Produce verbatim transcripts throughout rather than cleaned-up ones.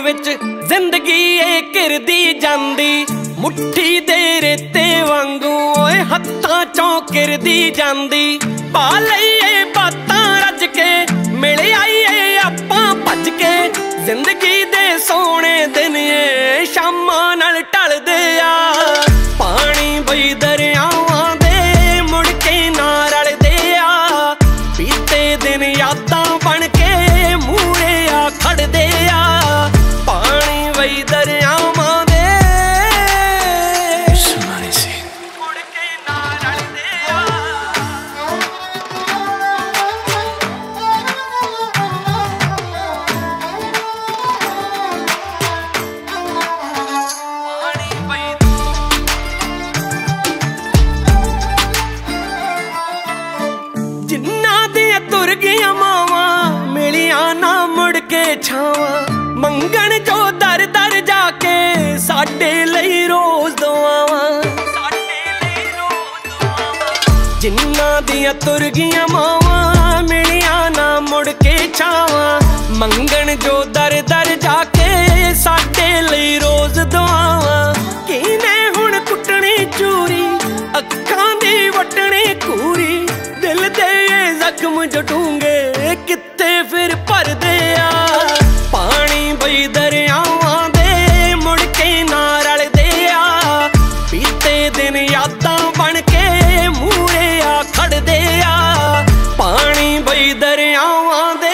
विच जिंदगी ए घिरदी जांदी, मुट्ठी दे रेते वांगू ओए हत्थां चों घिरदी जांदी। पा लईए बातां रज के मिल आईए आपां भज के, जिंदगी दे सोहणे दिन ए शामां नाल ढलदे आ। पानी बई दरियावां दे मुड़ के ना रलदे आ, बीते दिन यादां बन के मूहरे आ खड़दे आ। पानी बई दरियावां दे मुड़ के ना रलदे आ। जिन्ना दिया तुर गया मावा मिलिया ना मुड़ के छावा, मंगण जो दर दर जाके साडे लई रोज दुआवां। जिन्ना दिया तुर गया मावा मिलिया ना मुड़ के छावा, मंगण जो दर दर जाके साडे लई रोज दुआवां। किने हुण कुटनी चूरी अखां दी वटनी कूरी, दिल दे जख्म जो ढूंगे कित्ते फिर भरदे आ। पानी बई दरियावां दे मुड़ के ना रलदे आ, बीते दिन यादां बन के मूहरे आ खड़दे आ। पानी बई दरियावां दे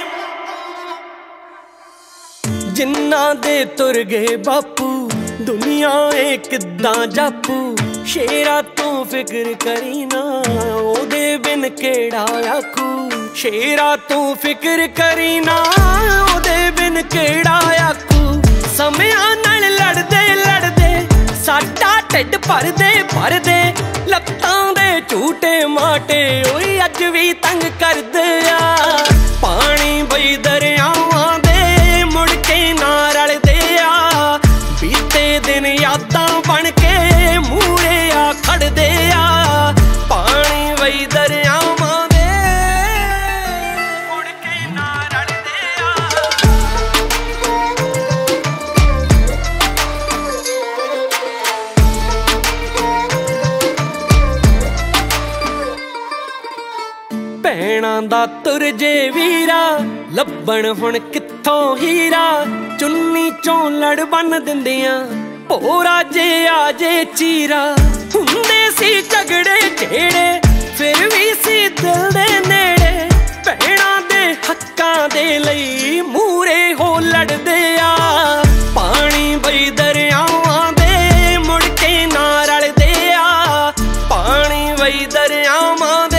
जिन्ना दे तुर गए बापू, दुनिया ए किद्दां जापू। शेरा तू फिक्र करी ना ओदे बिन केड़ा आखू, शेरा तू फिक्र करी ना ओदे बिन केड़ा आखू। समयां नाल लड़दे लड़दे साडा ढिड भरदे भरदे, लत्तां दे झूटे माटे ओए अज भी तंग करदे आ। पानी बई दरियावां दे मुड़ के ना रलदे आ, बीते दिन यादां बन के मूहरे आ खड़दे आ। पानी बई दरियावां दे मुड़ के ना रलदे आ। भैणां दा तुर जे वीरा लब्बण हुण कित्थों हीरा, चुन्नी चों लड़ बन दिंदियां भोरा जे आजे चीरा। हुंदे सी झगड़े जेड़े फिर भी सी दिल दे नेड़े, भैणां दे हक्कां दे लई मूहरे हो लड़दे आ। पानी बई दरियावां दे मुड़ के ना रलदे आ, पानी बई दरियावां